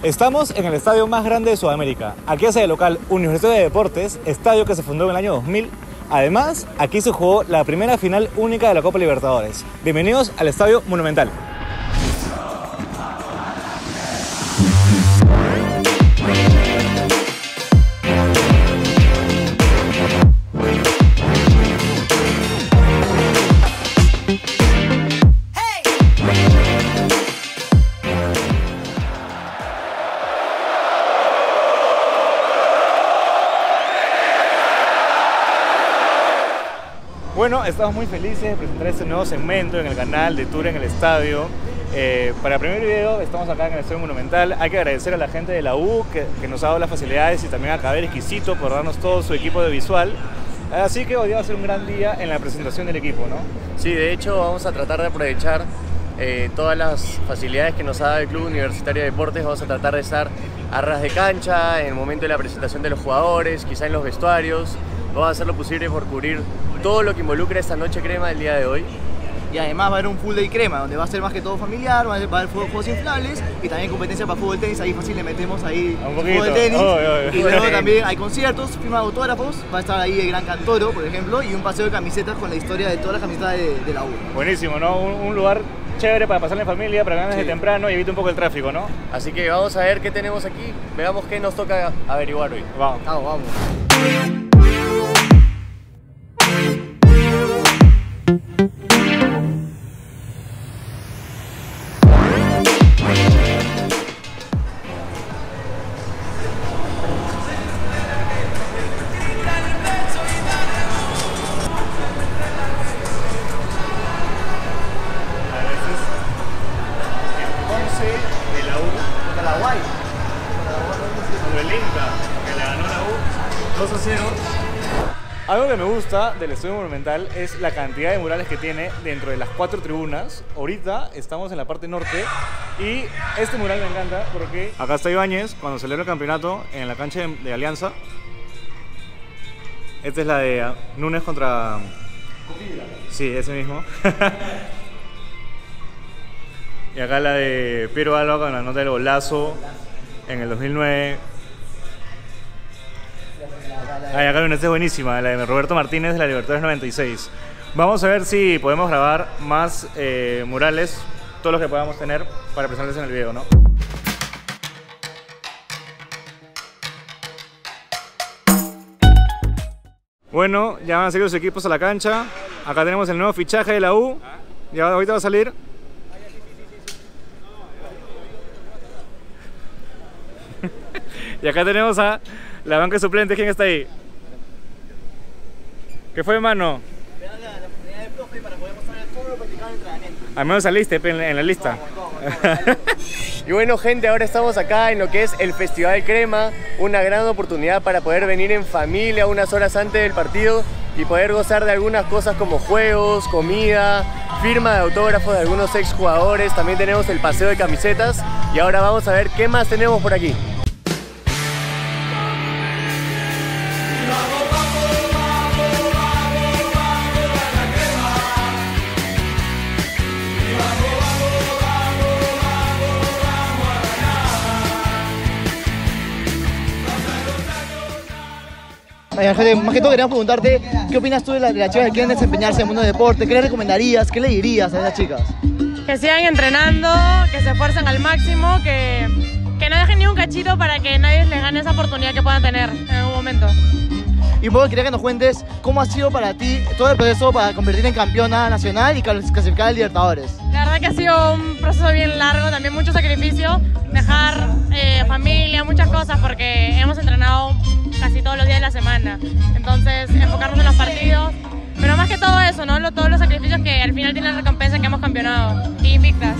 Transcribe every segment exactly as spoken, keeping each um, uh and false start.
Estamos en el estadio más grande de Sudamérica. Aquí hace de local Universitario de Deportes, estadio que se fundó en el año dos mil. Además, aquí se jugó la primera final única de la Copa Libertadores. Bienvenidos al Estadio Monumental. Bueno, estamos muy felices de presentar este nuevo segmento en el canal de Tour en el Estadio. Eh, para el primer video estamos acá en el Estadio Monumental. Hay que agradecer a la gente de la U que, que nos ha dado las facilidades y también a Caber Exquisito por darnos todo su equipo de visual. Así que hoy va a ser un gran día en la presentación del equipo, ¿no? Sí, de hecho vamos a tratar de aprovechar eh, todas las facilidades que nos ha dado el Club Universitario de Deportes. Vamos a tratar de estar a ras de cancha en el momento de la presentación de los jugadores, quizá en los vestuarios. Vamos a hacer lo posible por cubrir todo lo que involucra esta noche crema del día de hoy. Y además va a haber un full day crema, donde va a ser más que todo familiar, va a haber, va a haber juegos inflables y también competencia para fútbol tenis. Ahí fácil le metemos ahí un poquito. Fútbol tenis. Oh, oh, oh. Y luego también hay conciertos, firma de autógrafos, va a estar ahí el Gran Cantoro, por ejemplo, y un paseo de camisetas con la historia de todas las camisetas de, de la U. Buenísimo, ¿no? Un, un lugar chévere para pasar en familia, para ganar desde sí. temprano y evita un poco el tráfico, ¿no? Así que vamos a ver qué tenemos aquí, veamos qué nos toca averiguar hoy. Vamos. Vamos, vamos. Algo que me gusta del Estadio Monumental es la cantidad de murales que tiene dentro de las cuatro tribunas. Ahorita estamos en la parte norte y este mural me encanta porque acá está Ibáñez cuando celebra el campeonato en la cancha de, de Alianza. Esta es la de Núñez contra... Sí, ese mismo. Y acá la de Piero Alba con la nota del golazo en el dos mil nueve. Ay, acá hay una, esta es buenísima, la de Roberto Martínez de la Libertadores noventa y seis. Vamos a ver si podemos grabar más eh, murales, todos los que podamos tener para presentarles en el video, ¿no? Bueno, ya van a salir los equipos a la cancha. Acá tenemos el nuevo fichaje de la U. Ya ahorita va a salir. Y acá tenemos a la banca suplente. ¿Quién está ahí? ¿Qué fue, mano? Me da la oportunidad del profe para poder mostrar todo lo practicado en el entrenamiento. Al menos saliste en, en la lista. Y bueno, gente, ahora estamos acá en lo que es el Festival Crema, una gran oportunidad para poder venir en familia unas horas antes del partido y poder gozar de algunas cosas como juegos, comida, firma de autógrafos de algunos exjugadores. También tenemos el paseo de camisetas y ahora vamos a ver qué más tenemos por aquí. Más que todo queríamos preguntarte, ¿qué opinas tú de, la, de las chicas que quieren desempeñarse en el mundo del deporte? ¿Qué les recomendarías? ¿Qué le dirías a esas chicas? Que sigan entrenando, que se esfuercen al máximo, que, que no dejen ni un cachito para que nadie les gane esa oportunidad que puedan tener en algún momento. Y luego quería que nos cuentes cómo ha sido para ti todo el proceso para convertirte en campeona nacional y clasificar a Libertadores. La verdad que ha sido un proceso bien largo, también mucho sacrificio, dejar eh, familia, muchas cosas, porque hemos entrenado casi todos los días de la semana. Entonces, enfocarnos en los partidos, pero más que todo eso, ¿no? Todos los sacrificios que al final tienen la recompensa que hemos campeonado y invictas.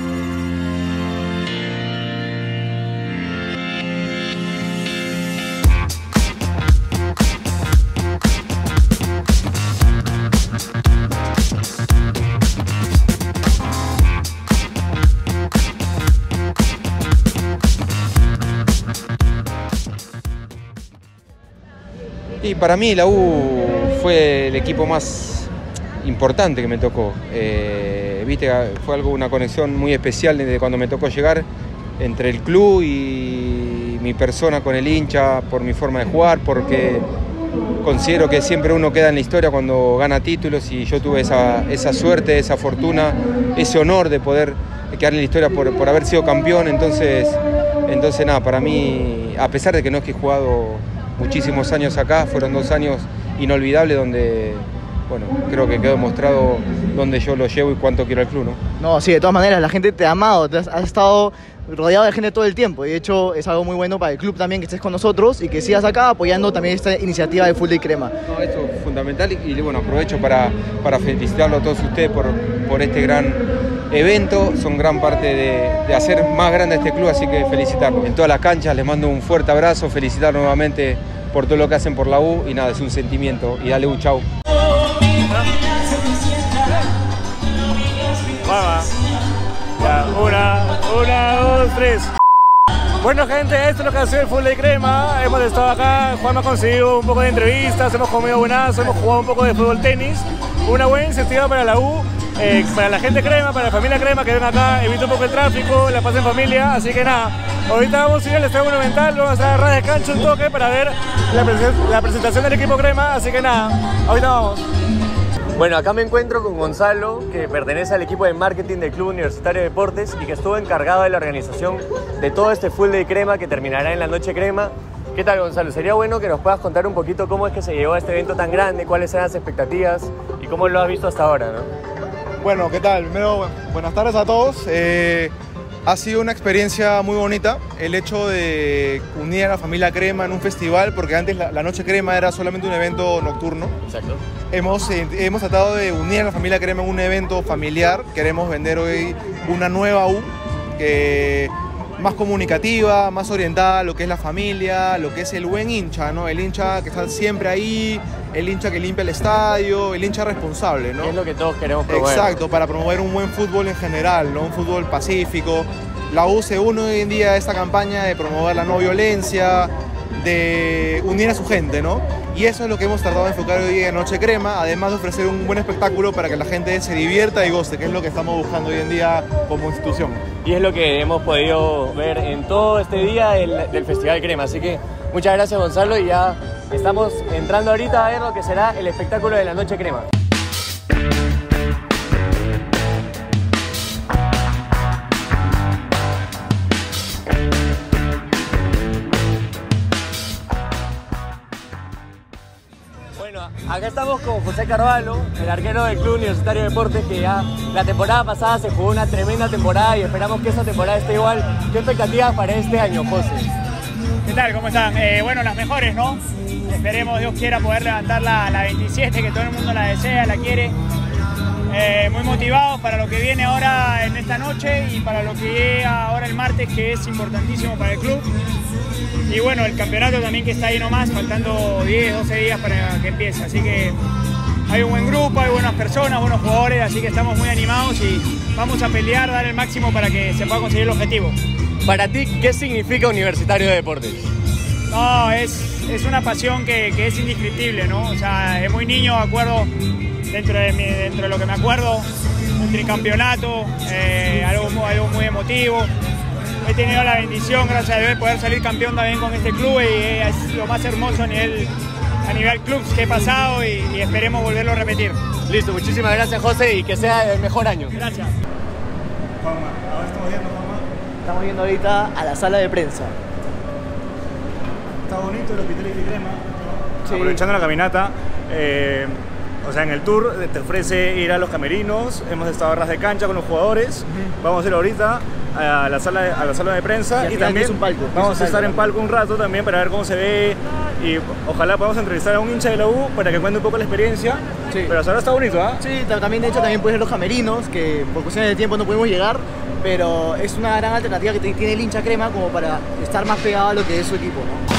Y para mí la U fue el equipo más importante que me tocó. Eh, viste, fue algo, una conexión muy especial desde cuando me tocó llegar. entre el club y mi persona con el hincha, por mi forma de jugar, porque considero que siempre uno queda en la historia cuando gana títulos y yo tuve esa, esa suerte, esa fortuna, ese honor de poder quedar en la historia por, por haber sido campeón. Entonces, entonces nada, para mí, a pesar de que no es que he jugado muchísimos años acá, fueron dos años inolvidables donde, bueno, creo que quedó demostrado dónde yo lo llevo y cuánto quiero al club, ¿no? No, sí, de todas maneras, la gente te ha amado, te has, has estado rodeado de gente todo el tiempo y de hecho es algo muy bueno para el club también que estés con nosotros y que sigas acá apoyando también esta iniciativa de Full Day Crema. No, eso es fundamental y, y bueno, aprovecho para, para felicitarlo a todos ustedes por, por este gran evento, son gran parte de, de hacer más grande este club, así que felicitarlos. En todas las canchas les mando un fuerte abrazo, felicitar nuevamente por todo lo que hacen por la U y nada, es un sentimiento y dale un chau. Vamos. Ya, una, una, dos, tres. Bueno gente, esto es lo que ha sido el Full Day Crema. Hemos estado acá, Juan me ha conseguido un poco de entrevistas, hemos comido buenazo, hemos jugado un poco de fútbol tenis. Una buena iniciativa para la U, eh, para la gente Crema, para la familia Crema que ven acá, evita un poco el tráfico, la paz en familia, así que nada. Ahorita vamos a ir al Estadio Monumental, vamos a estar a ras de cancha un toque para ver la, presen la presentación del equipo Crema, así que nada, ahorita vamos. Bueno, acá me encuentro con Gonzalo, que pertenece al equipo de marketing del Club Universitario de Deportes y que estuvo encargado de la organización de todo este Full Day Crema que terminará en la Noche Crema. ¿Qué tal, Gonzalo? Sería bueno que nos puedas contar un poquito cómo es que se llegó a este evento tan grande, cuáles eran las expectativas y cómo lo has visto hasta ahora, ¿no? Bueno, ¿qué tal? Primero, buenas tardes a todos. Eh, ha sido una experiencia muy bonita el hecho de unir a la familia Crema en un festival, porque antes la, la Noche Crema era solamente un evento nocturno. Exacto. Hemos, eh, hemos tratado de unir a la familia Crema en un evento familiar. Queremos vender hoy una nueva U, que más comunicativa, más orientada a lo que es la familia, lo que es el buen hincha, ¿no? El hincha que está siempre ahí, el hincha que limpia el estadio, el hincha responsable, ¿no? Es lo que todos queremos promover. Exacto, para promover un buen fútbol en general, ¿no? Un fútbol pacífico. La U se une hoy en día a esta campaña de promover la no violencia, de unir a su gente, ¿no? Y eso es lo que hemos tratado de enfocar hoy en Noche Crema, además de ofrecer un buen espectáculo para que la gente se divierta y goce, que es lo que estamos buscando hoy en día como institución. Y es lo que hemos podido ver en todo este día del, del Festival Crema. Así que muchas gracias, Gonzalo, y ya estamos entrando ahorita a ver lo que será el espectáculo de la Noche Crema. Acá estamos con José Carvalho, el arquero del Club Universitario de Deportes, que ya la temporada pasada se jugó una tremenda temporada y esperamos que esta temporada esté igual. ¿Qué expectativas para este año, José? ¿Qué tal? ¿Cómo están? Eh, bueno, las mejores, ¿no? Esperemos, Dios quiera, poder levantar la, la veintisiete, que todo el mundo la desea, la quiere. Eh, muy motivados para lo que viene ahora en esta noche y para lo que llega ahora el martes, que es importantísimo para el club. Y bueno, el campeonato también, que está ahí nomás, faltando diez, doce días para que empiece. Así que hay un buen grupo, hay buenas personas, buenos jugadores, así que estamos muy animados y vamos a pelear, dar el máximo para que se pueda conseguir el objetivo. Para ti, ¿qué significa Universitario de Deportes? No, es, es una pasión que, que es indescriptible, ¿no? O sea, de muy niño me acuerdo, dentro de, mi, dentro de lo que me acuerdo, un tricampeonato, eh, algo, algo muy emotivo. He tenido la bendición, gracias a Dios, de poder salir campeón también con este club y es lo más hermoso a nivel, a nivel club que he pasado y, y esperemos volverlo a repetir. Listo, muchísimas gracias, José, y que sea el mejor año. Gracias. Juanma, ahora estamos viendo, Juanma. Estamos yendo ahorita a la sala de prensa. Está bonito el Hospital de Crema. Sí. Aprovechando la caminata, eh, o sea, en el tour te ofrece ir a los camerinos, hemos estado a ras de cancha con los jugadores, uh-huh. Vamos a ir ahorita a la sala de, a la sala de prensa y, y también un palco, vamos un a estar palco. en palco un rato también para ver cómo se ve y ojalá podamos entrevistar a un hincha de la U para que cuente un poco la experiencia. Sí. Pero hasta ahora está bonito, ¿ah? ¿eh? Sí, también de hecho también puedes ir a los camerinos, que por cuestiones de tiempo no podemos llegar, pero es una gran alternativa que tiene el hincha Crema como para estar más pegado a lo que es su equipo, ¿no?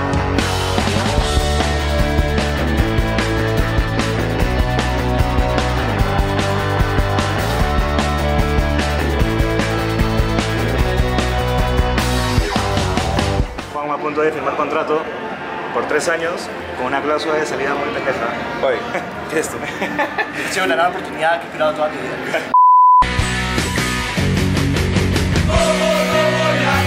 A punto de firmar contrato por tres años con una cláusula de salida muy pendeja. Oye, ¿qué es esto? Ha sido la gran oportunidad que he esperado toda mi vida.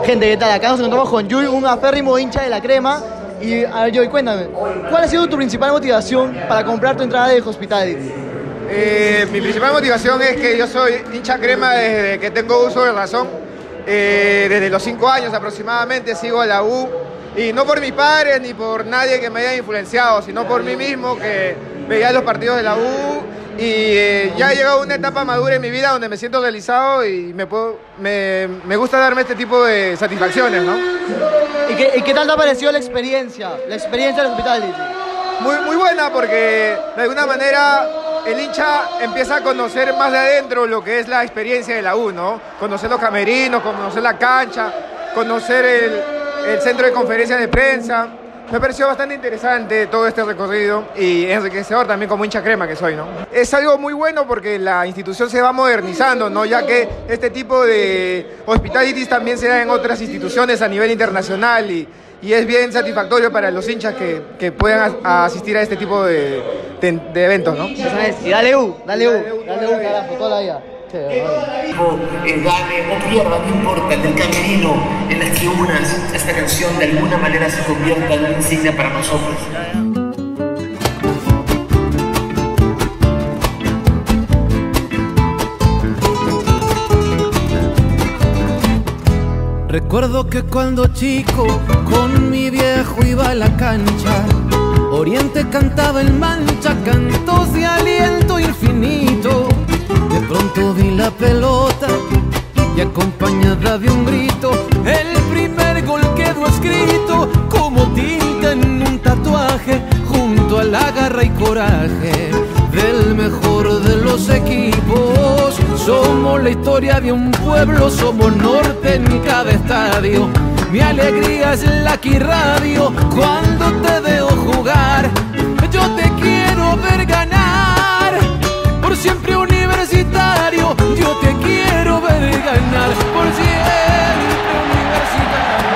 Gente, ¿qué tal? Acá nos encontramos con Joy, un aférrimo hincha de la Crema. Y a ver, Joy, cuéntame, ¿cuál ha sido tu principal motivación para comprar tu entrada de Hospitality? Eh, mi principal motivación es que yo soy hincha Crema desde que tengo uso de razón. Eh, desde los cinco años aproximadamente sigo a la U. Y no por mis padres ni por nadie que me haya influenciado, sino por mí mismo, que veía los partidos de la U. Y eh, ya he llegado a una etapa madura en mi vida donde me siento realizado y me, puedo, me, me gusta darme este tipo de satisfacciones, ¿no? ¿Y qué, y qué tal te ha parecido la experiencia, la experiencia del Hospitality? Muy, muy buena, porque de alguna manera el hincha empieza a conocer más de adentro lo que es la experiencia de la U, ¿no? Conocer los camerinos, conocer la cancha, conocer el, el centro de conferencias de prensa. Me pareció bastante interesante todo este recorrido y enriquecedor también como hincha Crema que soy, ¿no? Es algo muy bueno porque la institución se va modernizando, ¿no? Ya que este tipo de hospitalities también se da en otras instituciones a nivel internacional y, y es bien satisfactorio para los hinchas que, que puedan a, a asistir a este tipo de, de, de eventos, ¿no? Y dale U, dale U, dale U, carajo, toda la vida. Eh, gane o pierda, no importa, en el camerino, en las tribunas, esta canción de alguna manera se convierta en una insignia para nosotros. Recuerdo que cuando chico con mi viejo iba a la cancha, Oriente cantaba en Mancha cantos de aliento infinito. De pronto vi la pelota y acompañada de un grito, el primer gol quedó escrito como tinta en un tatuaje, junto a la garra y coraje del mejor de los equipos. Somos la historia de un pueblo, somos norte en cada estadio. Mi alegría es la Aquí Radio, cuando te veo jugar, yo te quiero ver ganar, por siempre universitario, yo te quiero ver ganar, por siempre universitario.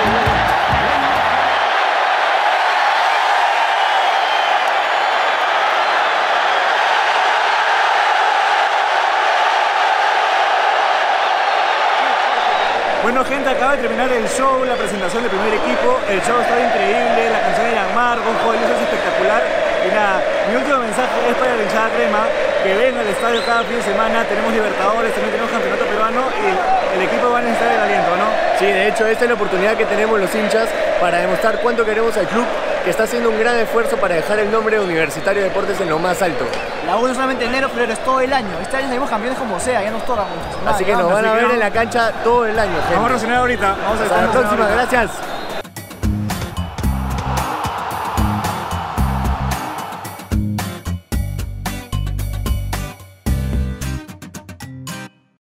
Bueno, gente, acaba de terminar el show, la presentación del primer equipo. El show estaba increíble, la canción de Yanmar, con jóvenes es espectacular. Y nada, mi último mensaje es para la hinchada Crema, que venga al estadio cada fin de semana. Tenemos Libertadores, también tenemos Campeonato Peruano y el equipo va a necesitar el aliento, ¿no? Sí, de hecho, esta es la oportunidad que tenemos los hinchas para demostrar cuánto queremos al club, que está haciendo un gran esfuerzo para dejar el nombre de Universitario de Deportes en lo más alto. La U no solamente enero, febrero, es todo el año. Este año salimos campeones como sea, ya nos toca mucho. Así que nos van a ver en la cancha todo el año, gente. Vamos a reaccionar ahorita. Vamos a Hasta la próxima, gracias.